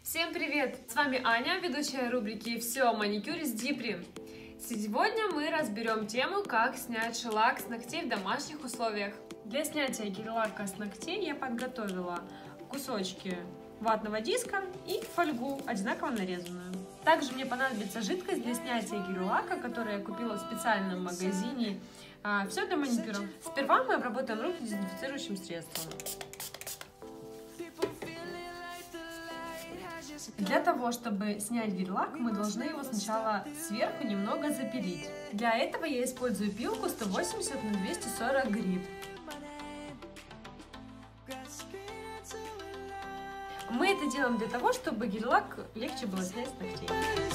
Всем привет! С вами Аня, ведущая рубрики «Все о маникюре с Дипри». Сегодня мы разберем тему, как снять шеллак с ногтей в домашних условиях. Для снятия гель-лака с ногтей я подготовила кусочки ватного диска и фольгу, одинаково нарезанную. Также мне понадобится жидкость для снятия гель-лака, которую я купила в специальном магазине «Все для маникюра». Сперва мы обработаем руки дезинфицирующим средством. Для того, чтобы снять гель-лак, мы должны его сначала сверху немного запилить. Для этого я использую пилку 180 на 240 грит. Мы это делаем для того, чтобы гель-лак легче было снять с ногтей.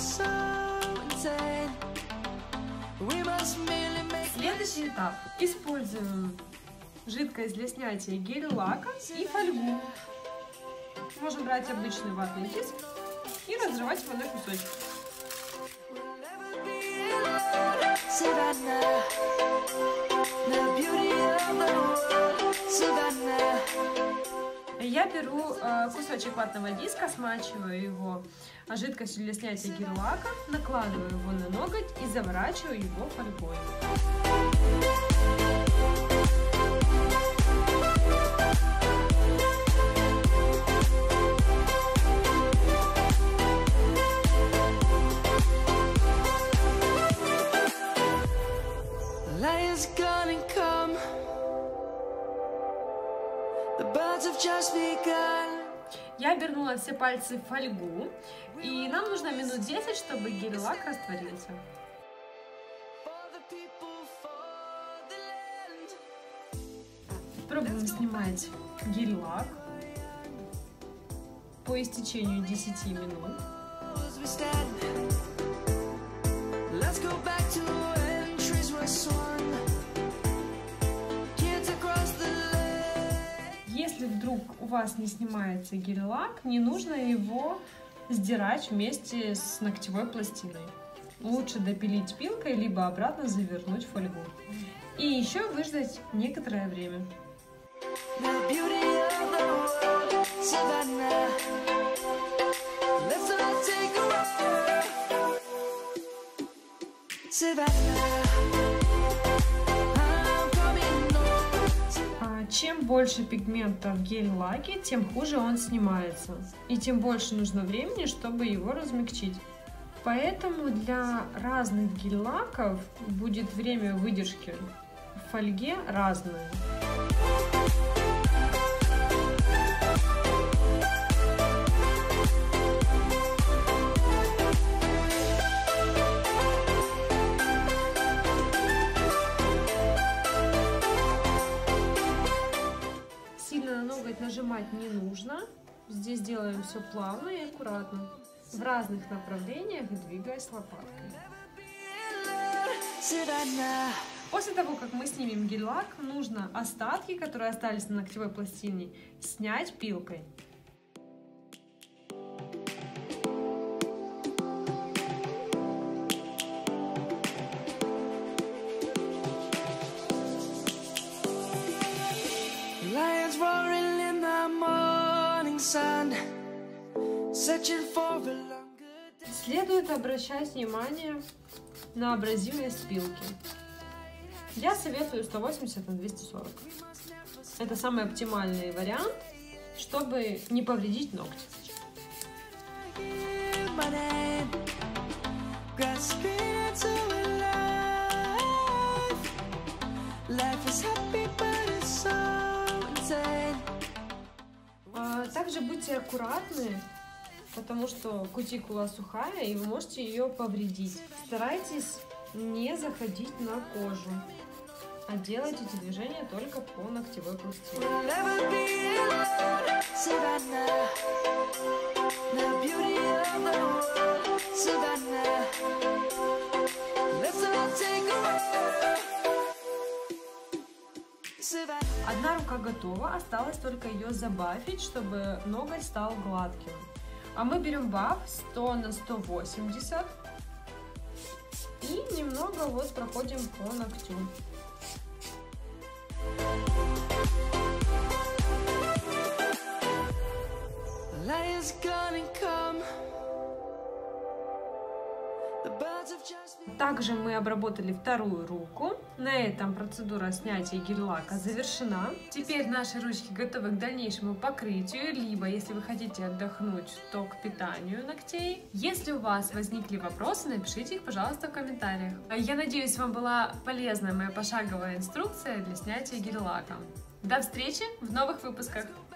Следующий этап. Используем жидкость для снятия гель-лака и фольгу. Можем брать обычный ватный диск и разрывать его на кусочки. Я беру кусочек ватного диска, смачиваю его жидкостью для снятия гель-лака, накладываю его на ноготь и заворачиваю его фольгой. Я обернула все пальцы в фольгу, и нам нужно минут 10, чтобы гель-лак растворился. Пробуем снимать гель-лак по истечению 10 минут. Если вдруг у вас не снимается гель-лак, не нужно его сдирать вместе с ногтевой пластиной. Лучше допилить пилкой, либо обратно завернуть в фольгу. И еще выждать некоторое время. Чем больше пигмента в гель-лаке, тем хуже он снимается. И тем больше нужно времени, чтобы его размягчить. Поэтому для разных гель-лаков будет время выдержки в фольге разное. Нажимать не нужно. Здесь делаем все плавно и аккуратно, в разных направлениях, двигаясь лопаткой. После того, как мы снимем гель-лак, нужно остатки, которые остались на ногтевой пластине, снять пилкой. Следует обращать внимание на абразивность пилки. Я советую 180 на 240. Это самый оптимальный вариант, чтобы не повредить ногти. Также будьте аккуратны, потому что кутикула сухая, и вы можете ее повредить. Старайтесь не заходить на кожу, а делать эти движения только по ногтевой пластине. Одна рука готова, осталось только ее забафить, чтобы ноготь стал гладким. А мы берем баф 100 на 180 и немного вот проходим по ногтю. Также мы обработали вторую руку. На этом процедура снятия гель-лака завершена. Теперь наши ручки готовы к дальнейшему покрытию, либо, если вы хотите отдохнуть, то к питанию ногтей. Если у вас возникли вопросы, напишите их, пожалуйста, в комментариях. Я надеюсь, вам была полезна моя пошаговая инструкция для снятия гель-лака. До встречи в новых выпусках!